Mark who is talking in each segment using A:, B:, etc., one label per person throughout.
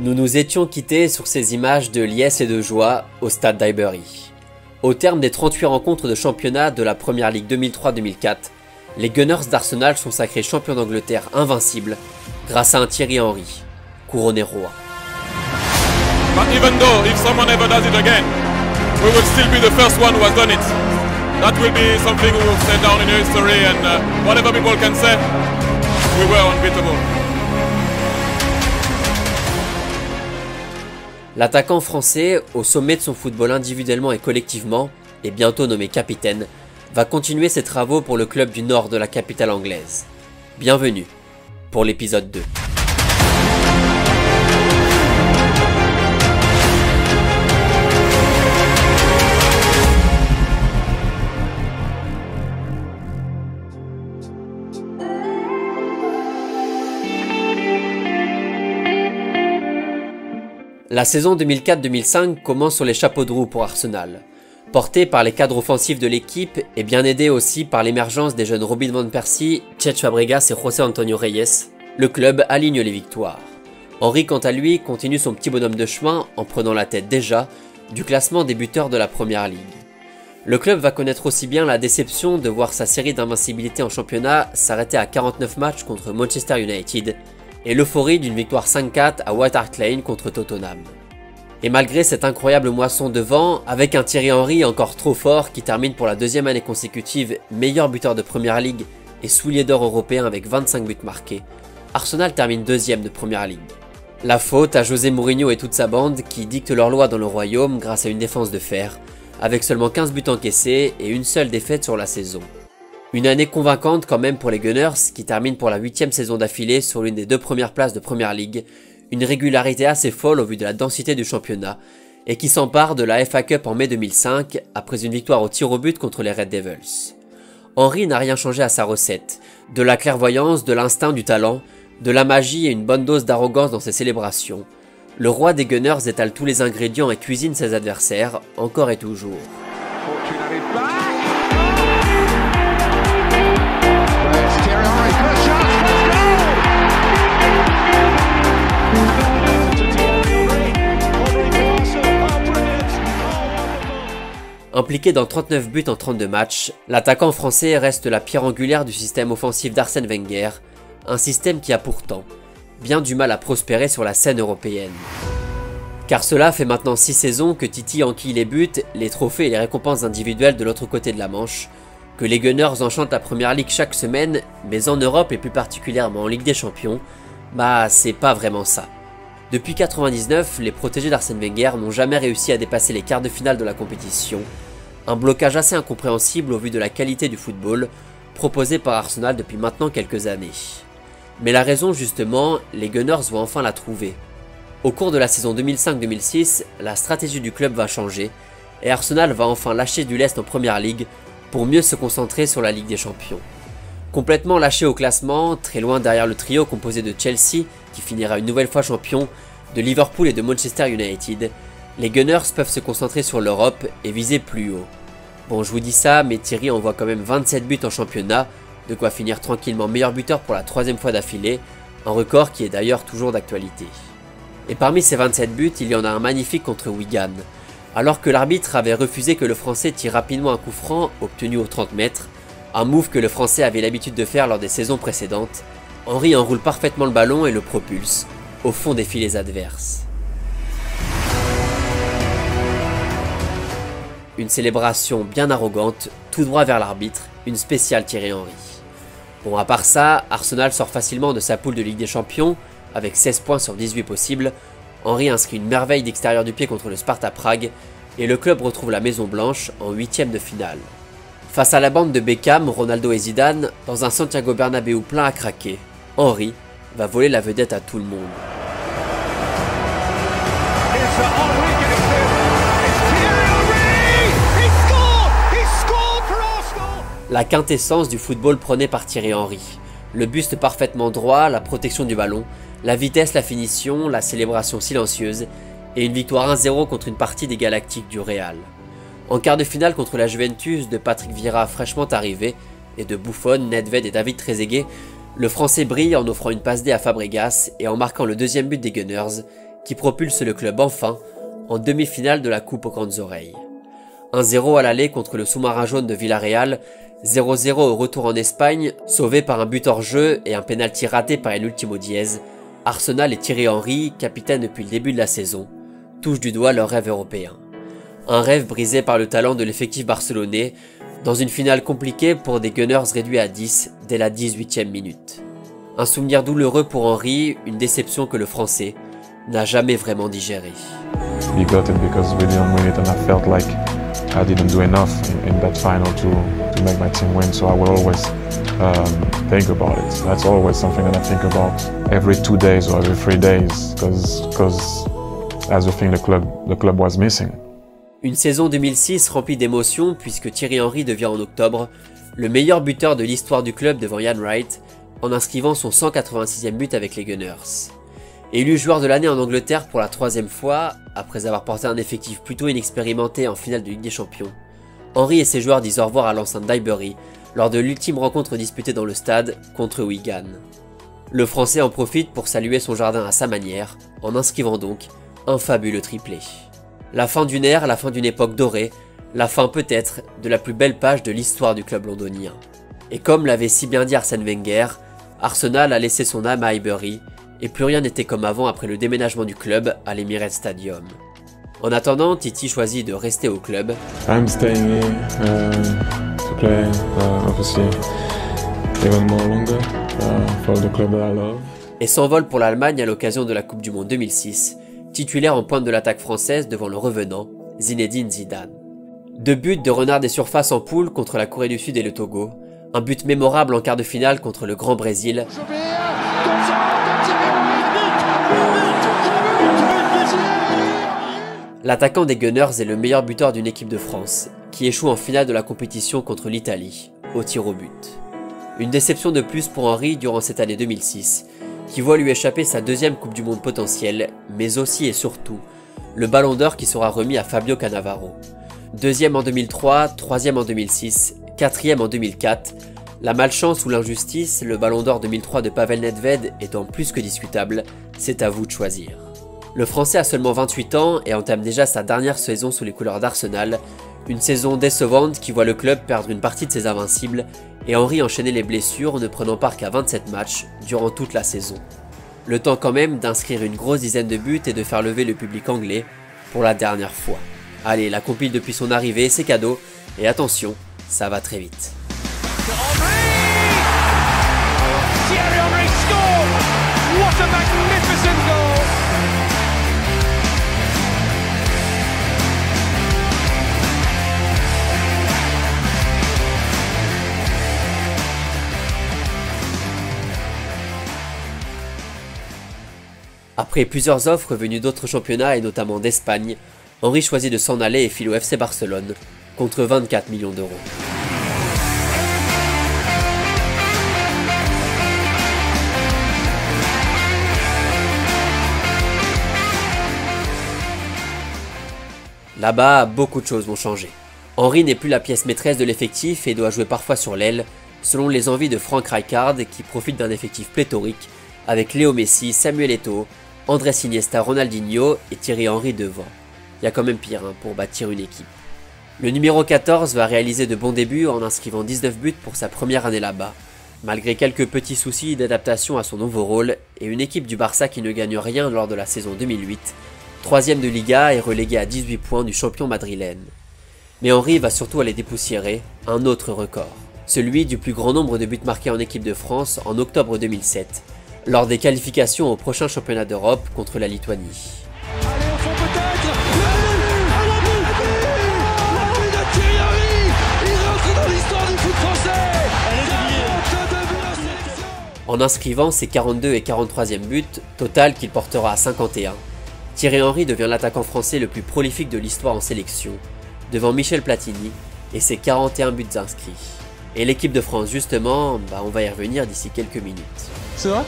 A: Nous nous étions quittés sur ces images de liesse et de joie au stade d'Highbury. Au terme des 38 rencontres de championnat de la Première Ligue 2003-2004, les Gunners d'Arsenal sont sacrés champions d'Angleterre invincibles grâce à un Thierry Henry, couronné roi.
B: But even though if someone ever does it again, we will still be the first one who has done it. That will be something we will set down in history, and whatever people can say, we were unbeatable.
A: L'attaquant français, au sommet de son football individuellement et collectivement, et bientôt nommé capitaine, va continuer ses travaux pour le club du nord de la capitale anglaise. Bienvenue pour l'épisode 2. La saison 2004-2005 commence sur les chapeaux de roue pour Arsenal. Porté par les cadres offensifs de l'équipe et bien aidé aussi par l'émergence des jeunes Robin van Persie, Cesc Fabregas et José Antonio Reyes, le club aligne les victoires. Henry quant à lui continue son petit bonhomme de chemin en prenant la tête déjà du classement des buteurs de la Première Ligue. Le club va connaître aussi bien la déception de voir sa série d'invincibilité en championnat s'arrêter à 49 matchs contre Manchester United et l'euphorie d'une victoire 5-4 à White Hart Lane contre Tottenham. Et malgré cette incroyable moisson de vent, avec un Thierry Henry encore trop fort qui termine pour la deuxième année consécutive meilleur buteur de Première Ligue et soulier d'or européen avec 25 buts marqués, Arsenal termine deuxième de Première Ligue. La faute à José Mourinho et toute sa bande qui dictent leurs lois dans le royaume grâce à une défense de fer, avec seulement 15 buts encaissés et une seule défaite sur la saison. Une année convaincante quand même pour les Gunners qui terminent pour la 8e saison d'affilée sur l'une des deux premières places de Première Ligue, une régularité assez folle au vu de la densité du championnat, et qui s'empare de la FA Cup en mai 2005 après une victoire au tir au but contre les Red Devils. Henry n'a rien changé à sa recette, de la clairvoyance, de l'instinct, du talent, de la magie et une bonne dose d'arrogance dans ses célébrations. Le roi des Gunners étale tous les ingrédients et cuisine ses adversaires, encore et toujours. Impliqué dans 39 buts en 32 matchs, l'attaquant français reste la pierre angulaire du système offensif d'Arsène Wenger, un système qui a pourtant bien du mal à prospérer sur la scène européenne. Car cela fait maintenant 6 saisons que Titi enquille les buts, les trophées et les récompenses individuelles de l'autre côté de la Manche, que les Gunners enchantent la Première Ligue chaque semaine, mais en Europe et plus particulièrement en Ligue des Champions, bah c'est pas vraiment ça. Depuis 1999, les protégés d'Arsène Wenger n'ont jamais réussi à dépasser les quarts de finale de la compétition, un blocage assez incompréhensible au vu de la qualité du football proposé par Arsenal depuis maintenant quelques années. Mais la raison justement, les Gunners vont enfin la trouver. Au cours de la saison 2005-2006, la stratégie du club va changer et Arsenal va enfin lâcher du lest en Première Ligue pour mieux se concentrer sur la Ligue des Champions. Complètement lâché au classement, très loin derrière le trio composé de Chelsea, qui finira une nouvelle fois champion, de Liverpool et de Manchester United, les Gunners peuvent se concentrer sur l'Europe et viser plus haut. Bon, je vous dis ça, mais Thierry envoie quand même 27 buts en championnat, de quoi finir tranquillement meilleur buteur pour la 3e fois d'affilée, un record qui est d'ailleurs toujours d'actualité. Et parmi ces 27 buts, il y en a un magnifique contre Wigan. Alors que l'arbitre avait refusé que le Français tire rapidement un coup franc, obtenu aux 30 mètres, un move que le Français avait l'habitude de faire lors des saisons précédentes, Henry enroule parfaitement le ballon et le propulse au fond des filets adverses. Une célébration bien arrogante, tout droit vers l'arbitre, une spéciale Thierry Henry. Bon, à part ça, Arsenal sort facilement de sa poule de Ligue des Champions, avec 16 points sur 18 possibles. Henry inscrit une merveille d'extérieur du pied contre le Sparta Prague, et le club retrouve la Maison Blanche en 8e de finale. Face à la bande de Beckham, Ronaldo et Zidane, dans un Santiago Bernabéu plein à craquer, Henry va voler la vedette à tout le monde. La quintessence du football prôné par Thierry Henry. Le buste parfaitement droit, la protection du ballon, la vitesse, la finition, la célébration silencieuse et une victoire 1-0 contre une partie des Galactiques du Real. En quart de finale contre la Juventus de Patrick Vieira fraîchement arrivé et de Buffon, Nedved et David Trezeguet, le Français brille en offrant une passe D à Fabregas et en marquant le deuxième but des Gunners qui propulse le club enfin en demi-finale de la Coupe aux grandes oreilles. 1-0 à l'aller contre le sous-marin jaune de Villarreal, 0-0 au retour en Espagne, sauvé par un but hors jeu et un pénalty raté par El Último Diez, Arsenal et Thierry Henry, capitaine depuis le début de la saison, touchent du doigt leur rêve européen. Un rêve brisé par le talent de l'effectif barcelonais, dans une finale compliquée pour des Gunners réduits à 10 dès la 18e minute. Un souvenir douloureux pour Henry, une déception que le Français n'a jamais vraiment digérée.
C: We got it because we didn't win it and I felt like I didn't do enough in that final to make my team win, so I will always think about it. That's always something that I think about every 2 days or every 3 days because that's the thing the club was missing.
A: Une saison 2006 remplie d'émotions puisque Thierry Henry devient en octobre le meilleur buteur de l'histoire du club devant Ian Wright en inscrivant son 186e but avec les Gunners. Élu joueur de l'année en Angleterre pour la 3e fois, après avoir porté un effectif plutôt inexpérimenté en finale de Ligue des Champions, Henry et ses joueurs disent au revoir à l'enceinte d'Highbury lors de l'ultime rencontre disputée dans le stade contre Wigan. Le Français en profite pour saluer son jardin à sa manière, en inscrivant donc un fabuleux triplé. La fin d'une ère, la fin d'une époque dorée, la fin peut-être de la plus belle page de l'histoire du club londonien. Et comme l'avait si bien dit Arsène Wenger, Arsenal a laissé son âme à Highbury, et plus rien n'était comme avant après le déménagement du club à l'Emirates Stadium. En attendant, Titi choisit de rester au club.
C: I'm staying here to play obviously even more longer for the club that I love.
A: Et s'envole pour l'Allemagne à l'occasion de la Coupe du Monde 2006, titulaire en pointe de l'attaque française devant le revenant, Zinedine Zidane. 2 buts de renard des surfaces en poule contre la Corée du Sud et le Togo, un but mémorable en quart de finale contre le Grand Brésil, l'attaquant des Gunners est le meilleur buteur d'une équipe de France, qui échoue en finale de la compétition contre l'Italie, au tir au but. Une déception de plus pour Henry durant cette année 2006, qui voit lui échapper sa 2e Coupe du Monde potentielle, mais aussi et surtout, le Ballon d'Or qui sera remis à Fabio Cannavaro. 2e en 2003, 3e en 2006, 4e en 2004, la malchance ou l'injustice, le Ballon d'Or 2003 de Pavel Nedved étant plus que discutable, c'est à vous de choisir. Le Français a seulement 28 ans et entame déjà sa dernière saison sous les couleurs d'Arsenal, une saison décevante qui voit le club perdre une partie de ses invincibles et Henry enchaîner les blessures ne prenant part qu'à 27 matchs durant toute la saison. Le temps quand même d'inscrire une grosse dizaine de buts et de faire lever le public anglais pour la dernière fois. Allez, la compile depuis son arrivée, c'est cadeau, et attention, ça va très vite.
D: Thierry Henry scored! What a magnificent goal!
A: Après plusieurs offres venues d'autres championnats et notamment d'Espagne, Henry choisit de s'en aller et file au FC Barcelone contre 24 millions d'euros. Là-bas, beaucoup de choses vont changer. Henry n'est plus la pièce maîtresse de l'effectif et doit jouer parfois sur l'aile, selon les envies de Frank Rijkaard qui profite d'un effectif pléthorique avec Léo Messi, Samuel Eto'o, Andrés Iniesta, Ronaldinho et Thierry Henry devant. Il y a quand même pire pour bâtir une équipe. Le numéro 14 va réaliser de bons débuts en inscrivant 19 buts pour sa première année là-bas, malgré quelques petits soucis d'adaptation à son nouveau rôle et une équipe du Barça qui ne gagne rien lors de la saison 2008, 3e de Liga et relégué à 18 points du champion madrilène. Mais Henry va surtout aller dépoussiérer un autre record, celui du plus grand nombre de buts marqués en équipe de France en octobre 2007, lors des qualifications au prochain championnat d'Europe contre la Lituanie.
D: Allez au fond peut-être! La bulle de Thierry Henry! Il rentre dans l'histoire du foot français! 42 buts en sélection!
A: En inscrivant ses 42 et 43e buts, total qu'il portera à 51, Thierry Henry devient l'attaquant français le plus prolifique de l'histoire en sélection, devant Michel Platini et ses 41 buts inscrits. Et l'équipe de France justement, on va y revenir d'ici quelques minutes.
C: C'est vrai?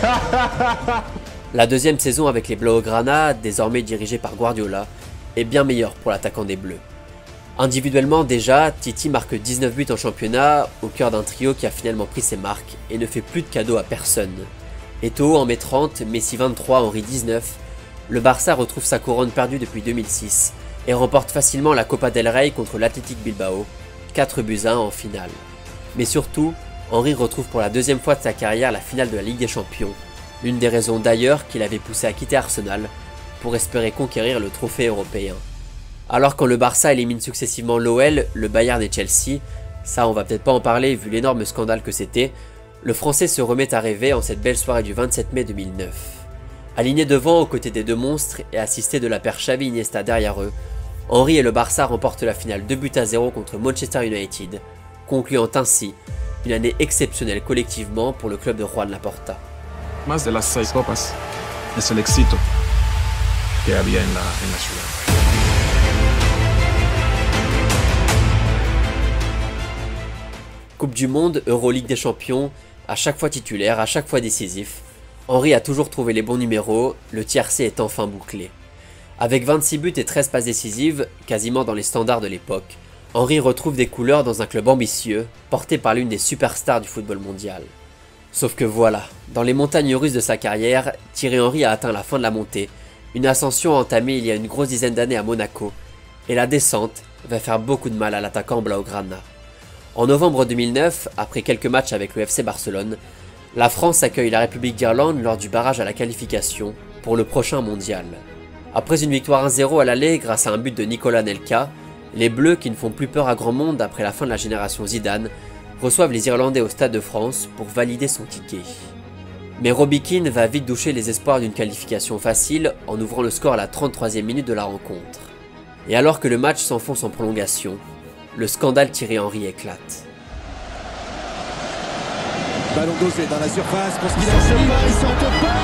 A: La deuxième saison avec les Blaugrana, désormais dirigée par Guardiola, est bien meilleure pour l'attaquant des Bleus. Individuellement déjà, Titi marque 19 buts en championnat, au cœur d'un trio qui a finalement pris ses marques et ne fait plus de cadeaux à personne. Eto'o en met 30, Messi 23, Henry 19, le Barça retrouve sa couronne perdue depuis 2006 et remporte facilement la Copa del Rey contre l'Athletic Bilbao, 4-1 en finale. Mais surtout, Henry retrouve pour la deuxième fois de sa carrière la finale de la Ligue des Champions, l'une des raisons d'ailleurs qui l'avait poussé à quitter Arsenal pour espérer conquérir le trophée européen. Alors quand le Barça élimine successivement l'OL, le Bayern et Chelsea, ça on va peut-être pas en parler vu l'énorme scandale que c'était, le Français se remet à rêver en cette belle soirée du 27 mai 2009. Aligné devant aux côtés des deux monstres et assisté de la paire Xavi-Iniesta derrière eux, Henry et le Barça remportent la finale 2-0 contre Manchester United, concluant ainsi une année exceptionnelle collectivement pour le club de Juan Laporta.
C: Más de las 6 copas es el éxito que había en la ciudad.
A: Coupe du Monde, Euro Ligue des Champions, à chaque fois titulaire, à chaque fois décisif, Henry a toujours trouvé les bons numéros, le tiercé est enfin bouclé. Avec 26 buts et 13 passes décisives, quasiment dans les standards de l'époque, Henry retrouve des couleurs dans un club ambitieux, porté par l'une des superstars du football mondial. Sauf que voilà, dans les montagnes russes de sa carrière, Thierry Henry a atteint la fin de la montée, une ascension entamée il y a une grosse dizaine d'années à Monaco, et la descente va faire beaucoup de mal à l'attaquant blaugrana. En novembre 2009, après quelques matchs avec le FC Barcelone, la France accueille la République d'Irlande lors du barrage à la qualification pour le prochain mondial. Après une victoire 1-0 à l'aller grâce à un but de Nicolas Anelka, les Bleus, qui ne font plus peur à grand monde après la fin de la génération Zidane, reçoivent les Irlandais au Stade de France pour valider son ticket. Mais Robbie Keane va vite doucher les espoirs d'une qualification facile en ouvrant le score à la 33e minute de la rencontre. Et alors que le match s'enfonce en prolongation, le scandale Thierry Henry éclate.
D: Ballon dosé dans la surface pour ce qu'il a fait. Il s'en pas.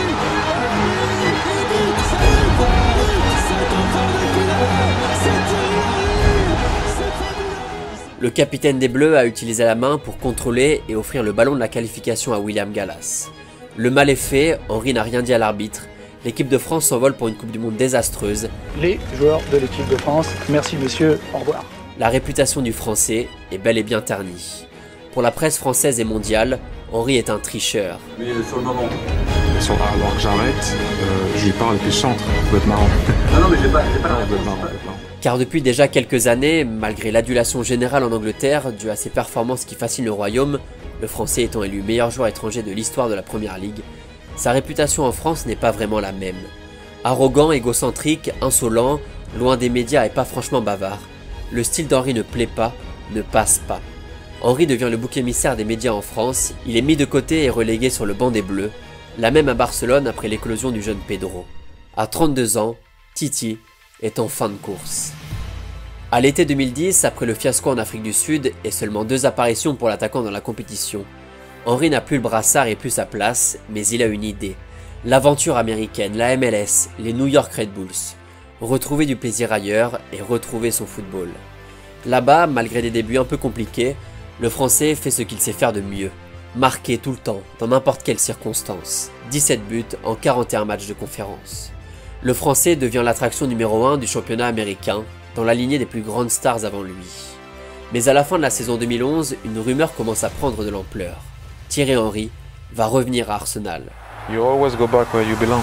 A: Le capitaine des Bleus a utilisé la main pour contrôler et offrir le ballon de la qualification à William Gallas. Le mal est fait, Henry n'a rien dit à l'arbitre. L'équipe de France s'envole pour une Coupe du Monde désastreuse.
E: Les joueurs de l'équipe de France, merci monsieur, au revoir.
A: La réputation du Français est bel et bien ternie. Pour la presse française et mondiale, Henry est un tricheur.
B: Mais sur le moment.
C: Alors que j'arrête, je lui parle et puis je chante. Ça peut être marrant.
B: Non, mais j'ai pas la
C: marrant.
A: Car depuis déjà quelques années, malgré l'adulation générale en Angleterre due à ses performances qui fascinent le royaume, le Français étant élu meilleur joueur étranger de l'histoire de la Première Ligue, sa réputation en France n'est pas vraiment la même. Arrogant, égocentrique, insolent, loin des médias et pas franchement bavard, le style d'Henry ne plaît pas, ne passe pas. Henry devient le bouc émissaire des médias en France, il est mis de côté et relégué sur le banc des Bleus, la même à Barcelone après l'éclosion du jeune Pedro. À 32 ans, Titi est en fin de course. À l'été 2010, après le fiasco en Afrique du Sud et seulement 2 apparitions pour l'attaquant dans la compétition, Henry n'a plus le brassard et plus sa place, mais il a une idée. L'aventure américaine, la MLS, les New York Red Bulls. Retrouver du plaisir ailleurs et retrouver son football. Là-bas, malgré des débuts un peu compliqués, le Français fait ce qu'il sait faire de mieux. Marquer tout le temps, dans n'importe quelle circonstance. 17 buts en 41 matchs de conférence. Le Français devient l'attraction numéro 1 du championnat américain, dans la lignée des plus grandes stars avant lui. Mais à la fin de la saison 2011, une rumeur commence à prendre de l'ampleur. Thierry Henry va revenir à Arsenal.
C: You always go back where you belong.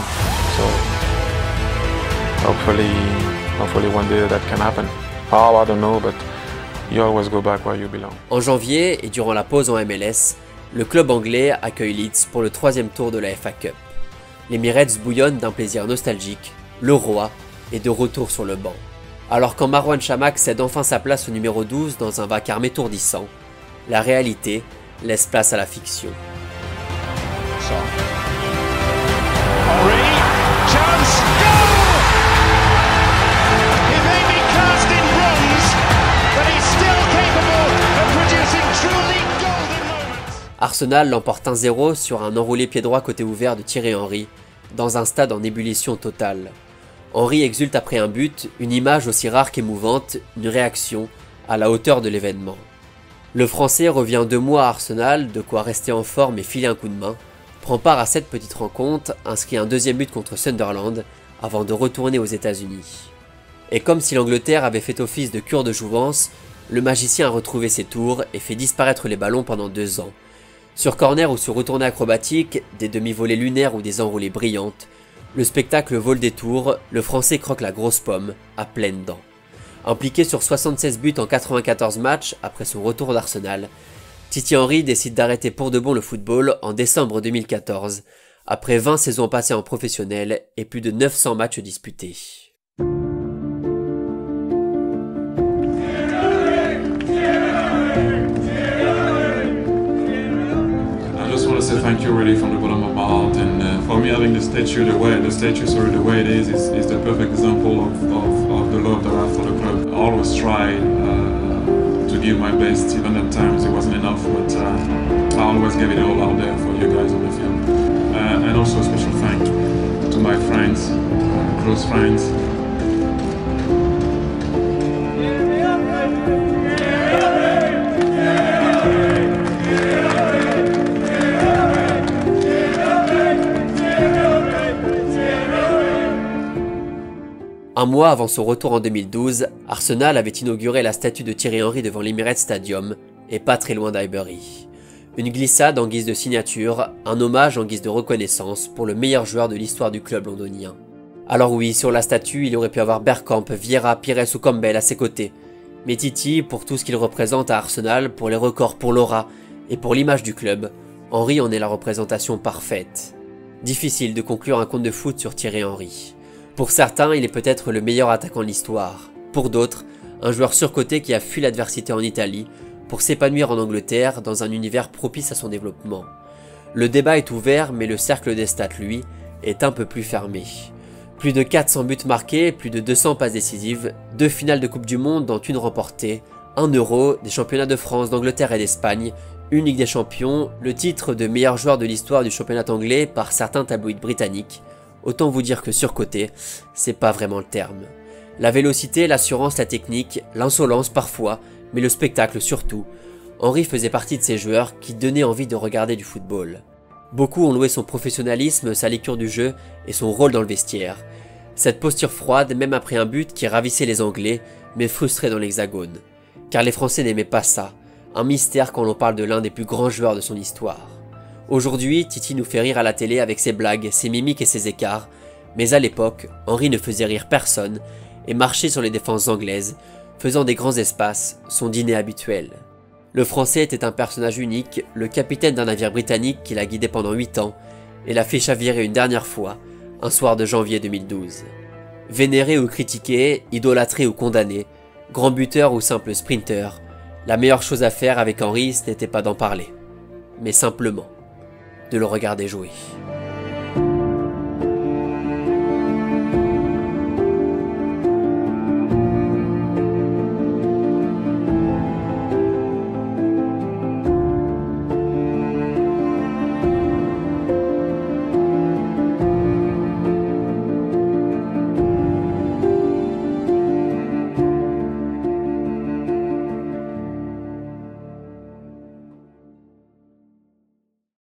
C: So hopefully one day that can happen. How, I don't know, but you always go back where you belong.
A: En janvier et durant la pause en MLS, le club anglais accueille Leeds pour le 3e tour de la FA Cup. Les Mirets bouillonnent d'un plaisir nostalgique, le roi est de retour sur le banc. Alors quand Marouane Chamakh cède enfin sa place au numéro 12 dans un vacarme étourdissant, la réalité laisse place à la fiction.
F: Henry, chance, goal! He may be cast in bronze, but he's still capable of producing truly golden moments.
A: Arsenal l'emporte 1-0 sur un enroulé pied droit côté ouvert de Thierry Henry, dans un stade en ébullition totale. Henry exulte après un but, une image aussi rare qu'émouvante, une réaction à la hauteur de l'événement. Le Français revient 2 mois à Arsenal, de quoi rester en forme et filer un coup de main, prend part à cette petite rencontre, inscrit un 2e but contre Sunderland, avant de retourner aux États-Unis. Et comme si l'Angleterre avait fait office de cure de jouvence, le magicien a retrouvé ses tours et fait disparaître les ballons pendant 2 ans. Sur corner ou sur retournée acrobatique, des demi-volées lunaires ou des enroulées brillantes, Le spectacle vaut le détour, le Français croque la grosse pomme, à pleines dents. Impliqué sur 76 buts en 94 matchs après son retour d'Arsenal, Thierry Henry décide d'arrêter pour de bon le football en décembre 2014, après 20 saisons passées en professionnel et plus de 900 matchs disputés.
C: I just want to say thank you really from the bottom of my heart, and for me having the statue the way it is the perfect example of the love that I have for the club. I always try to give my best, even at times it wasn't enough, but I always gave it all out there for you guys on the field. And also a special thank to my friends, close friends.
A: Un mois avant son retour en 2012, Arsenal avait inauguré la statue de Thierry Henry devant l'Emirates Stadium, et pas très loin d'Highbury. Une glissade en guise de signature, un hommage en guise de reconnaissance pour le meilleur joueur de l'histoire du club londonien. Alors oui, sur la statue, il aurait pu avoir Bergkamp, Vieira, Pires ou Campbell à ses côtés. Mais Titi, pour tout ce qu'il représente à Arsenal, pour les records, pour l'aura et pour l'image du club, Henry en est la représentation parfaite. Difficile de conclure un conte de foot sur Thierry Henry. Pour certains, il est peut-être le meilleur attaquant de l'histoire. Pour d'autres, un joueur surcoté qui a fui l'adversité en Italie pour s'épanouir en Angleterre dans un univers propice à son développement. Le débat est ouvert, mais le cercle des stats, lui, est un peu plus fermé. Plus de 400 buts marqués, plus de 200 passes décisives, 2 finales de Coupe du Monde dont une remportée, 1 Euro, des championnats de France, d'Angleterre et d'Espagne, une Ligue des Champions, le titre de meilleur joueur de l'histoire du championnat anglais par certains tabloïds britanniques. Autant vous dire que surcoté, c'est pas vraiment le terme. La vélocité, l'assurance, la technique, l'insolence parfois, mais le spectacle surtout. Henry faisait partie de ces joueurs qui donnaient envie de regarder du football. Beaucoup ont loué son professionnalisme, sa lecture du jeu et son rôle dans le vestiaire. Cette posture froide, même après un but qui ravissait les Anglais, mais frustrait dans l'Hexagone. Car les Français n'aimaient pas ça, un mystère quand l'on parle de l'un des plus grands joueurs de son histoire. Aujourd'hui, Titi nous fait rire à la télé avec ses blagues, ses mimiques et ses écarts, mais à l'époque, Henry ne faisait rire personne et marchait sur les défenses anglaises, faisant des grands espaces, son dîner habituel. Le Français était un personnage unique, le capitaine d'un navire britannique qui l'a guidé pendant 8 ans et l'a fait chavirer une dernière fois, un soir de janvier 2012. Vénéré ou critiqué, idolâtré ou condamné, grand buteur ou simple sprinter, la meilleure chose à faire avec Henry, ce n'était pas d'en parler, mais simplement de le regarder jouer.